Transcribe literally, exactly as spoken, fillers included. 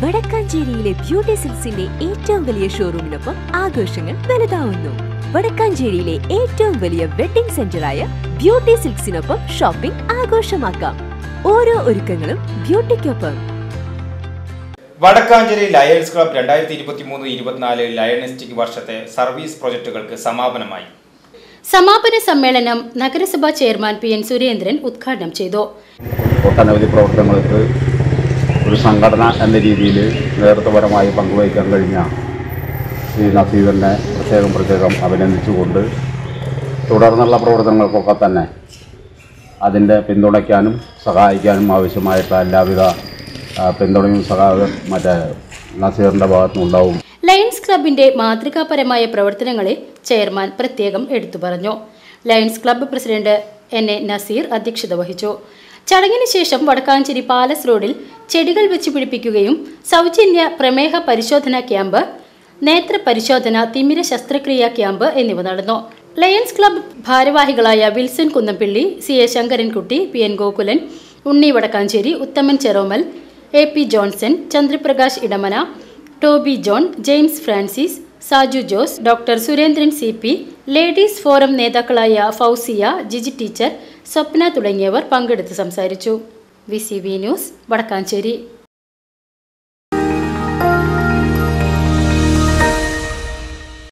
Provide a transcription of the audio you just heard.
വടക്കാഞ്ചേരിയിലെ beauty സിൽക്സിന്റെ ഏറ്റവും വലിയ ഷോറൂമിനൊപ്പം ആഘോഷങ്ങൾ വലുതാവുന്നു. വടക്കാഞ്ചേരിയിലെ ഏറ്റവും വലിയ വെഡിംഗ് സെന്ററായ ബ്യൂട്ടി സിൽക്സിനൊപ്പം ഷോപ്പിംഗ് ആഘോഷമാക്കാം. ഓരോ ഒരുക്കങ്ങളും ബ്യൂട്ടിക്കൊപ്പം. വടക്കാഞ്ചേരി ലയൺസ് ക്ലബ് രണ്ടായിരത്തി ഇരുപത്തി മൂന്ന് ഇരുപത്തിനാല് ലയണിസ്റ്റിക് വർഷത്തെ സർവീസ് പ്രൊജക്ടുകൾക്ക് സമാപനമായി. സമാപന സമ്മേളനം നഗരസഭാ ചെയർമാൻ പി എൻ സുരേന്ദ്രൻ ഉദ്ഘാടനം ചെയ്തു. ഒട്ടനവധി പ്രവർത്തനങ്ങൾക്ക് ഒരു സംഘടന എന്ന രീതിയിൽ നേതൃത്വപരമായി പങ്കുവഹിക്കാൻ കഴിഞ്ഞ ശ്രീ നസീറിനെ പ്രത്യേകം പ്രത്യേകം അഭിനന്ദിച്ചുകൊണ്ട് തുടർന്നുള്ള പ്രവർത്തനങ്ങൾക്കൊക്കെ തന്നെ അതിൻ്റെ പിന്തുണയ്ക്കാനും സഹായിക്കാനും ആവശ്യമായിട്ടുള്ള എല്ലാവിധ പിന്തുണയും സഹായം മറ്റേ നസീറിൻ്റെ ഭാഗത്തുനിന്നുണ്ടാവും. ലയൺസ് ക്ലബിന്റെ മാതൃകാപരമായ പ്രവർത്തനങ്ങളെ ചെയർമാൻ പ്രത്യേകം എടുത്തു പറഞ്ഞു. Lions club president N A Naseer അധ്യക്ഷത വഹിച്ചു. ചടങ്ങിന് ശേഷം വടക്കാഞ്ചേരി പാലസ് റോഡിൽ ചെടികൾ വെച്ച് പിടിപ്പിക്കുകയും സൗജന്യ പ്രമേഹ പരിശോധനാ ക്യാമ്പ്, നേത്ര പരിശോധന, തിമിര ശസ്ത്രക്രിയാ ക്യാമ്പ് എന്നിവ നടന്നു. ലയൺസ് ക്ലബ്ബ് ഭാരവാഹികളായ Wilson Kunnappilly, C A Sankarankutty, P N Gokulan, Unni Vadakkanchery, Uthaman Cheromal, A P Johnson, Chandraprakash Edamana, Toby John, James Francis, Saju Jose, doctor Surendran C P, ladies forum നേതാക്കളായ ഫൗസിയ, ജിജി ടീച്ചർ, സ്വപ്ന തുടങ്ങിയവർ പങ്കെടുത്ത് സംസാരിച്ചു. V C V news, Vadakkanchery.